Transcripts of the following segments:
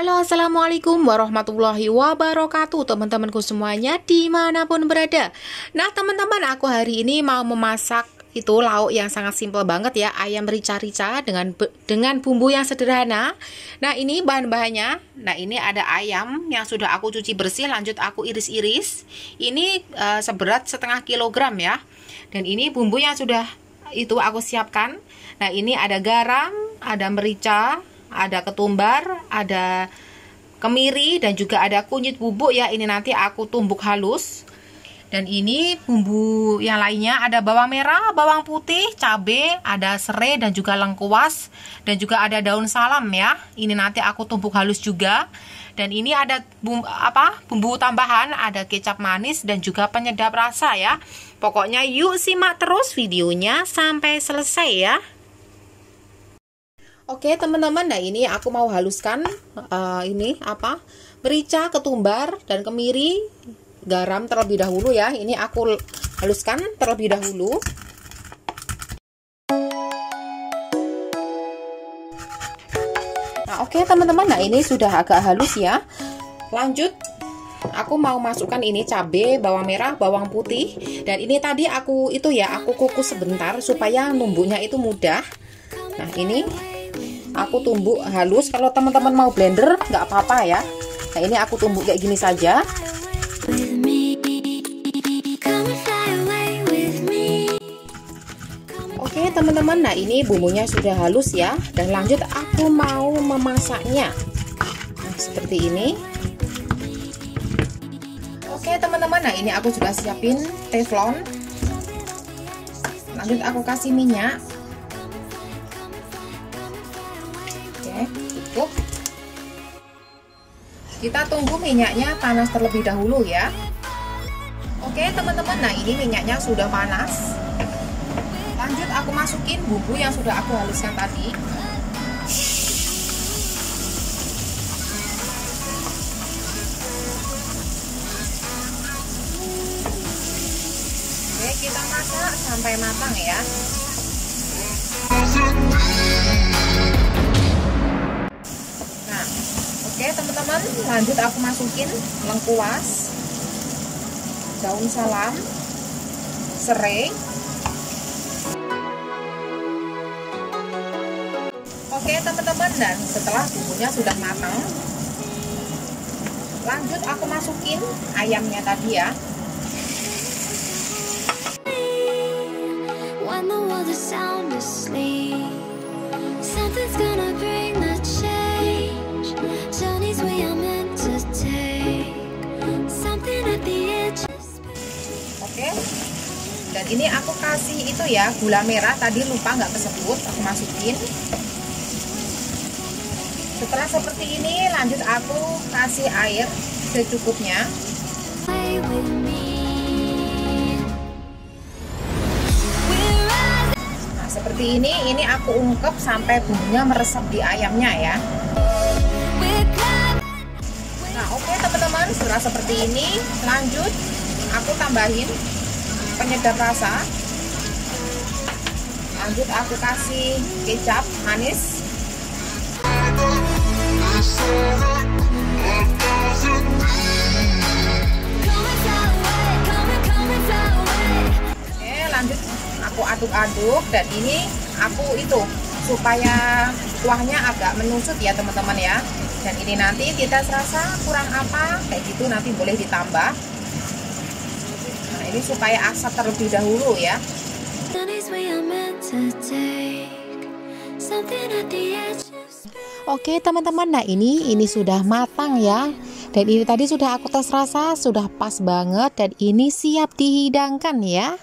Halo, assalamualaikum warahmatullahi wabarakatuh, teman-temanku semuanya dimanapun berada. Nah teman-teman, aku hari ini mau memasak itu lauk yang sangat simpel banget ya, ayam rica-rica dengan bumbu yang sederhana. Nah ini bahan-bahannya. Nah ini ada ayam yang sudah aku cuci bersih, lanjut aku iris-iris. Ini seberat setengah kilogram ya. Dan ini bumbu yang sudah itu aku siapkan. Nah ini ada garam, ada merica, ada ketumbar, ada kemiri, dan juga ada kunyit bubuk ya. Ini nanti aku tumbuk halus. Dan ini bumbu yang lainnya ada bawang merah, bawang putih, cabai, ada serai dan juga lengkuas, dan juga ada daun salam ya. Ini nanti aku tumbuk halus juga. Dan ini ada bumbu tambahan, ada kecap manis dan juga penyedap rasa ya. Pokoknya yuk simak terus videonya sampai selesai ya. Oke teman-teman, nah ini aku mau haluskan merica, ketumbar, dan kemiri, garam terlebih dahulu ya. Ini aku haluskan terlebih dahulu. Nah oke teman-teman, nah ini sudah agak halus ya. Lanjut aku mau masukkan ini cabai, bawang merah, bawang putih, dan ini tadi aku kukus sebentar supaya numbuknya itu mudah. Nah ini aku tumbuk halus. Kalau teman-teman mau blender nggak apa-apa ya. Nah ini aku tumbuk kayak gini saja. Oke teman-teman, nah ini bumbunya sudah halus ya. Dan lanjut aku mau memasaknya. Nah seperti ini. Oke teman-teman, nah ini aku sudah siapin teflon. Lanjut aku kasih minyak. Cukup. Kita tunggu minyaknya panas terlebih dahulu ya. Oke teman-teman, nah ini minyaknya sudah panas. Lanjut aku masukin bumbu yang sudah aku haluskan tadi. Oke, kita masak sampai matang ya. Oke teman-teman, lanjut aku masukin lengkuas, daun salam, serai. Oke teman-teman, dan setelah bumbunya sudah matang, lanjut aku masukin ayamnya tadi ya. Oke, dan ini aku kasih itu ya, gula merah tadi lupa nggak kesebut, aku masukin. Setelah seperti ini, lanjut aku kasih air secukupnya. Nah seperti ini aku ungkep sampai bumbunya meresap di ayamnya ya. Nah oke teman-teman, setelah seperti ini, lanjut aku tambahin penyedap rasa. Lanjut aku kasih kecap manis. Oke, lanjut aku aduk-aduk, dan ini aku supaya kuahnya agak menusuk ya teman-teman ya. Dan ini nanti kita serasa kurang apa kayak gitu, nanti boleh ditambah. Nah ini supaya asap terlebih dahulu ya. Oke teman-teman, nah ini sudah matang ya. Dan ini tadi sudah aku tes rasa, sudah pas banget, dan ini siap dihidangkan ya.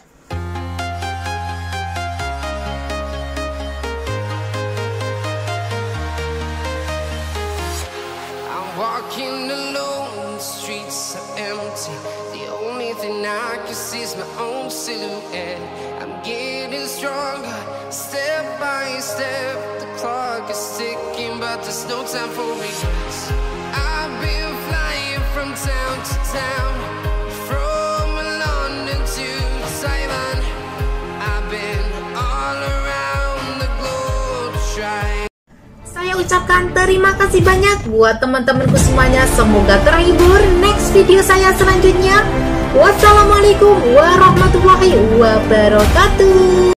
Walking alone, the streets are empty. The only thing I can see is my own silhouette. I'm getting stronger, step by step. The clock is ticking, but there's no time for regrets. I've been flying from town to town, from London to Taiwan. I've been all around the globe trying. mengucapkan terima kasih banyak buat teman-temanku semuanya. Semoga terhibur. Next video saya selanjutnya. Wassalamualaikum warahmatullahi wabarakatuh.